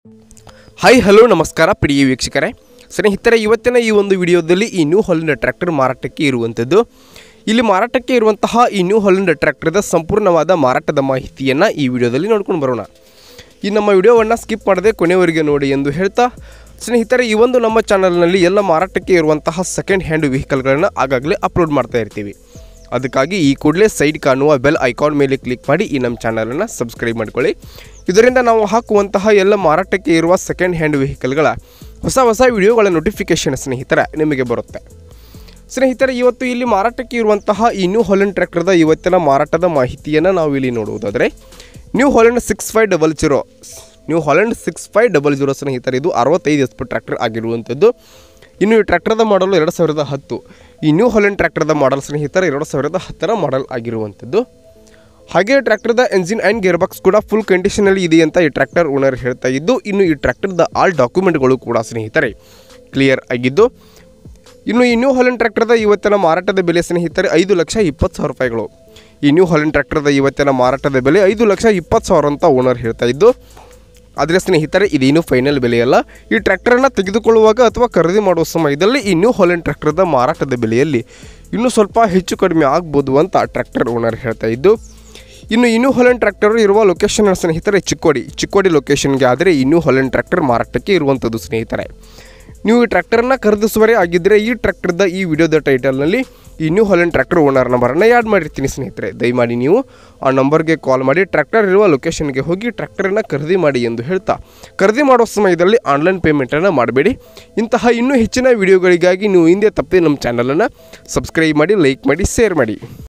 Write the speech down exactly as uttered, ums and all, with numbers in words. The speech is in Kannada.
ಹಾಯ್ ಹಲೋ ನಮಸ್ಕಾರ ಪ್ರಿಯ ವೀಕ್ಷಕರೇ ಸ್ನೇಹಿತರೆ, ಇವತ್ತಿನ ಈ ಒಂದು ವಿಡಿಯೋದಲ್ಲಿ ಈ ನ್ಯೂ ಹಾಲೆಂಡ್ ಟ್ರ್ಯಾಕ್ಟರ್ ಮಾರಾಟಕ್ಕೆ ಇರುವಂಥದ್ದು. ಇಲ್ಲಿ ಮಾರಾಟಕ್ಕೆ ಇರುವಂತಹ ಈ ನ್ಯೂ ಹಾಲೆಂಡ್ ಟ್ರ್ಯಾಕ್ಟರ್ದ ಸಂಪೂರ್ಣವಾದ ಮಾರಾಟದ ಮಾಹಿತಿಯನ್ನು ಈ ವಿಡಿಯೋದಲ್ಲಿ ನೋಡ್ಕೊಂಡು ಬರೋಣ. ಈ ನಮ್ಮ ವಿಡಿಯೋವನ್ನು ಸ್ಕಿಪ್ ಮಾಡದೆ ಕೊನೆವರೆಗೆ ನೋಡಿ ಎಂದು ಹೇಳ್ತಾ, ಸ್ನೇಹಿತರೆ, ಈ ಒಂದು ನಮ್ಮ ಚಾನಲ್ನಲ್ಲಿ ಎಲ್ಲ ಮಾರಾಟಕ್ಕೆ ಇರುವಂತಹ ಸೆಕೆಂಡ್ ಹ್ಯಾಂಡ್ ವೆಹಿಕಲ್ಗಳನ್ನು ಆಗಾಗಲೇ ಅಪ್ಲೋಡ್ ಮಾಡ್ತಾ ಇರ್ತೀವಿ. ಅದಕ್ಕಾಗಿ ಈ ಕೂಡಲೇ ಸೈಡ್ ಕಾಣುವ ಬೆಲ್ ಐಕಾನ್ ಮೇಲೆ ಕ್ಲಿಕ್ ಮಾಡಿ ಈ ನಮ್ಮ ಚಾನಲನ್ನು ಸಬ್ಸ್ಕ್ರೈಬ್ ಮಾಡ್ಕೊಳ್ಳಿ. ಇದರಿಂದ ನಾವು ಹಾಕುವಂತಹ ಎಲ್ಲ ಮಾರಾಟಕ್ಕೆ ಇರುವ ಸೆಕೆಂಡ್ ಹ್ಯಾಂಡ್ ವೆಹಿಕಲ್ಗಳ ಹೊಸ ಹೊಸ ವಿಡಿಯೋಗಳ ನೋಟಿಫಿಕೇಷನ್ ಸ್ನೇಹಿತರೆ ನಿಮಗೆ ಬರುತ್ತೆ. ಸ್ನೇಹಿತರೆ, ಇವತ್ತು ಇಲ್ಲಿ ಮಾರಾಟಕ್ಕೆ ಇರುವಂತಹ ಈ ನ್ಯೂ ಹಾಲೆಂಡ್ ಟ್ರ್ಯಾಕ್ಟರ್ದ ಇವತ್ತಿನ ಮಾರಾಟದ ಮಾಹಿತಿಯನ್ನು ನಾವು ಇಲ್ಲಿ ನೋಡುವುದಾದರೆ, New Holland six five double zero New Holland six five double zero ಸ್ನೇಹಿತರೆ, ಇದು ಅರವತ್ತೈದು ಎಚ್ ಪಿ ಟ್ರ್ಯಾಕ್ಟರ್ ಆಗಿರುವಂಥದ್ದು. ಇನ್ನು ಈ ಟ್ರ್ಯಾಕ್ಟರ್ದ ಮಾಡಲು ಎರಡು ಸಾವಿರದ ಹತ್ತು ಈ ನ್ಯೂ ಹಾಲೆಂಡ್ ಟ್ರ್ಯಾಕ್ಟರ್ದ ಮಾಡಲ್ ಸ್ನೇಹಿತರೆ ಎರಡು ಸಾವಿರದ ಹತ್ತರ ಮಾಡಲ್ ಆಗಿರುವಂಥದ್ದು. ಹಾಗೆ ಟ್ರ್ಯಾಕ್ಟರ್ದ ಎಂಜಿನ್ ಆ್ಯಂಡ್ ಗೇರ್ ಬಾಕ್ಸ್ ಕೂಡ ಫುಲ್ ಕಂಡೀಷನಲ್ಲಿ ಇದೆ ಅಂತ ಈ ಟ್ರ್ಯಾಕ್ಟರ್ ಓನರ್ ಹೇಳ್ತಾ ಇದ್ದು, ಇನ್ನು ಈ ಟ್ರ್ಯಾಕ್ಟರ್ದ ಆಲ್ ಡಾಕ್ಯುಮೆಂಟ್ಗಳು ಕೂಡ ಸ್ನೇಹಿತರೆ ಕ್ಲಿಯರ್ ಆಗಿದ್ದು, ಇನ್ನು ಈ ನ್ಯೂ ಹಾಲೆಂಡ್ ಟ್ರ್ಯಾಕ್ಟರ್ದ ಇವತ್ತಿನ ಮಾರಾಟದ ಬೆಲೆ ಸ್ನೇಹಿತರೆ ಐದು ಲಕ್ಷ ಇಪ್ಪತ್ತು ಸಾವಿರ ರೂಪಾಯಿಗಳು. ಈ ನ್ಯೂ ಹಾಲೆಂಡ್ ಟ್ರ್ಯಾಕ್ಟರ್ದ ಇವತ್ತಿನ ಮಾರಾಟದ ಬೆಲೆ ಐದು ಲಕ್ಷ ಇಪ್ಪತ್ತು ಸಾವಿರ ಅಂತ ಓನರ್ ಹೇಳ್ತಾ ಇದ್ದು, ಆದರೆ ಸ್ನೇಹಿತರೆ ಇದೇನು ಫೈನಲ್ ಬೆಲೆಯಲ್ಲ. ಈ ಟ್ರ್ಯಾಕ್ಟರನ್ನು ತೆಗೆದುಕೊಳ್ಳುವಾಗ ಅಥವಾ ಖರೀದಿ ಮಾಡುವ ಸಮಯದಲ್ಲಿ ಈ ನ್ಯೂ ಹಾಲೆಂಡ್ ಟ್ರ್ಯಾಕ್ಟರ್ದ ಮಾರಾಟದ ಬೆಲೆಯಲ್ಲಿ ಇನ್ನೂ ಸ್ವಲ್ಪ ಹೆಚ್ಚು ಕಡಿಮೆ ಆಗ್ಬೋದು ಅಂತ ಟ್ರ್ಯಾಕ್ಟರ್ ಓನರ್ ಹೇಳ್ತಾ ಇದ್ದು, ಇನ್ನು ಈ ನ್ಯೂ ಹಾಲೆಂಡ್ ಟ್ರ್ಯಾಕ್ಟರ್ ಇರುವ ಲೊಕೇಶನ್ ಸ್ನೇಹಿತರೆ ಚಿಕ್ಕೋಡಿ ಚಿಕ್ಕೋಡಿ ಲೊಕೇಶನ್ಗೆ ಆದರೆ ಈ ನ್ಯೂ ಹಾಲೆಂಡ್ ಟ್ರ್ಯಾಕ್ಟರ್ ಮಾರಾಟಕ್ಕೆ ಇರುವಂಥದ್ದು. ಸ್ನೇಹಿತರೆ, ನೀವು ಈ ಟ್ರ್ಯಾಕ್ಟರನ್ನು ಖರೀದಿಸುವರೇ ಆಗಿದ್ದರೆ ಈ ಟ್ರ್ಯಾಕ್ಟರ್ದ ಈ ವಿಡಿಯೋದ ಟೈಟಲ್ನಲ್ಲಿ ಈ ನ್ಯೂ ಹಾಲೆಂಡ್ ಟ್ರ್ಯಾಕ್ಟರ್ ಓನರ್ ನಂಬರನ್ನು ಆ್ಯಡ್ ಮಾಡಿರ್ತೀನಿ ಸ್ನೇಹಿತರೆ. ದಯಮಾಡಿ ನೀವು ಆ ನಂಬರ್ಗೆ ಕಾಲ್ ಮಾಡಿ ಟ್ರ್ಯಾಕ್ಟರ್ ಇರುವ ಲೊಕೇಶನ್ಗೆ ಹೋಗಿ ಟ್ರ್ಯಾಕ್ಟರನ್ನು ಖರೀದಿ ಮಾಡಿ ಎಂದು ಹೇಳ್ತಾ, ಖರೀದಿ ಮಾಡುವ ಸಮಯದಲ್ಲಿ ಆನ್ಲೈನ್ ಪೇಮೆಂಟನ್ನು ಮಾಡಬೇಡಿ. ಇಂತಹ ಇನ್ನೂ ಹೆಚ್ಚಿನ ವಿಡಿಯೋಗಳಿಗಾಗಿ ನೀವು ಹಿಂದೆ ತಪ್ಪದೆ ನಮ್ಮ ಚಾನಲನ್ನು ಸಬ್ಸ್ಕ್ರೈಬ್ ಮಾಡಿ, ಲೈಕ್ ಮಾಡಿ, ಶೇರ್ ಮಾಡಿ.